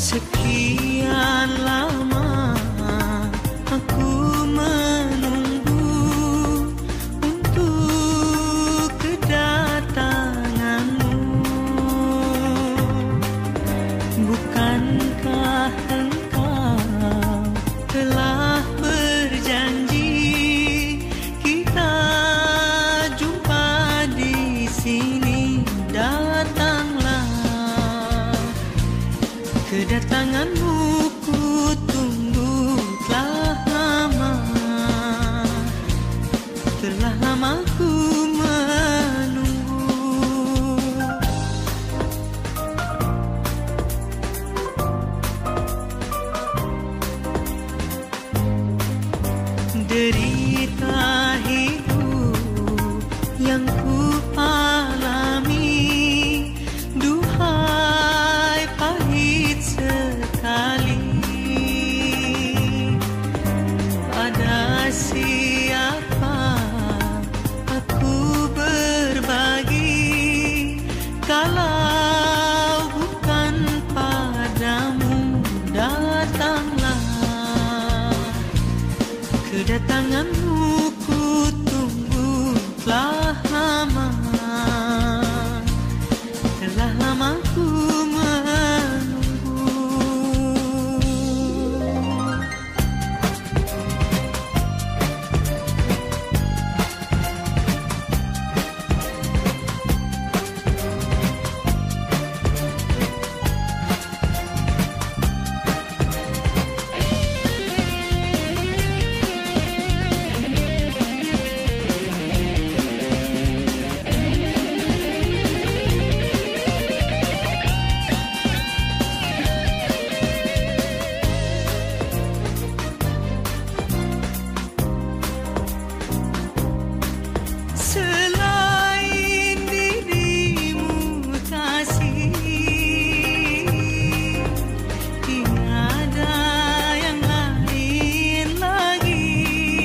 Sekian lama aku menunggu untuk kedatanganmu. Bukankah engkau telah berjanji kita jumpa di sini? Datanglah, kedatanganmu ku tunggu telah lama. Telah lama ku menunggu. Derita hidup yang ku alami, duhai pahit sekali. Pada siapa aku berbagi kalau bukan padamu? Datanglah, kedatanganmu ku tunggu telah lama. Telah lama ku menunggu. Selain dirimu kasih, tiada yang lain lagi.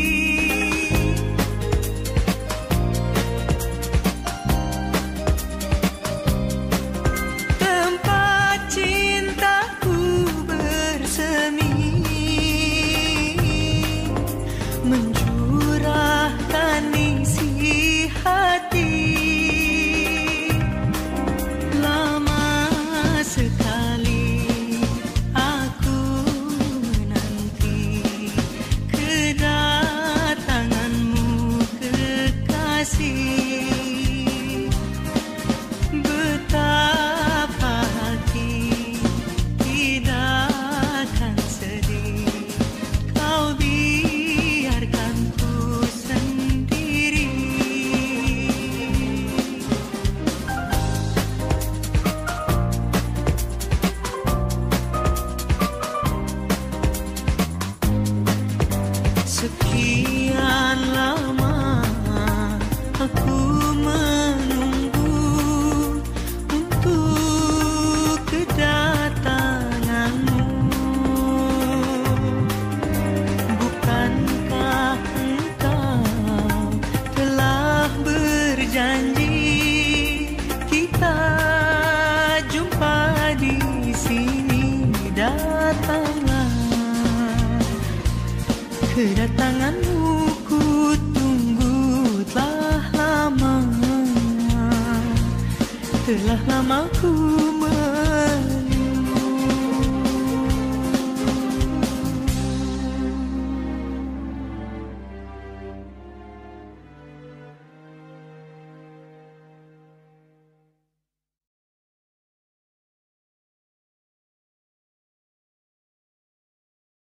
Tempat cintaku bersemi, mencurahkan isi hati. Lama sekali aku menanti kedatanganmu, kekasih. Betapa hati tidak akan sedih kau biarkan ku sendiri. Sekian lama aku menunggu untuk kedatanganmu. Bukankah engkau telah berjanji kita jumpa di sini? Datanglah, kedatanganmu ku tunggu telah lama. Telah lama ku